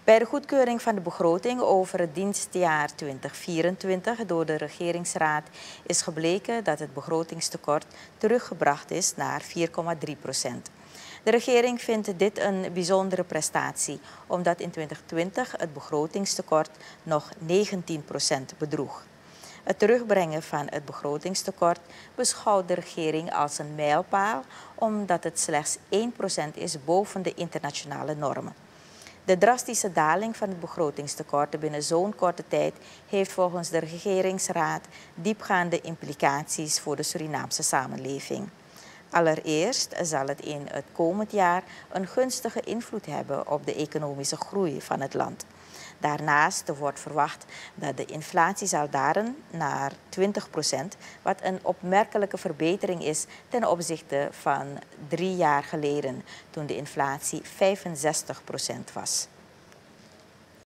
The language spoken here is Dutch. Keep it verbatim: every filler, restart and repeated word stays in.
Bij de goedkeuring van de begroting over het dienstjaar tweeduizend vierentwintig door de regeringsraad is gebleken dat het begrotingstekort teruggebracht is naar vier komma drie procent. De regering vindt dit een bijzondere prestatie, omdat in tweeduizend twintig het begrotingstekort nog negentien procent bedroeg. Het terugbrengen van het begrotingstekort beschouwt de regering als een mijlpaal, omdat het slechts één procent is boven de internationale normen. De drastische daling van het begrotingstekort binnen zo'n korte tijd heeft volgens de regeringsraad diepgaande implicaties voor de Surinaamse samenleving. Allereerst zal het in het komend jaar een gunstige invloed hebben op de economische groei van het land. Daarnaast wordt verwacht dat de inflatie zal dalen naar twintig procent, wat een opmerkelijke verbetering is ten opzichte van drie jaar geleden, toen de inflatie vijfenzestig procent was.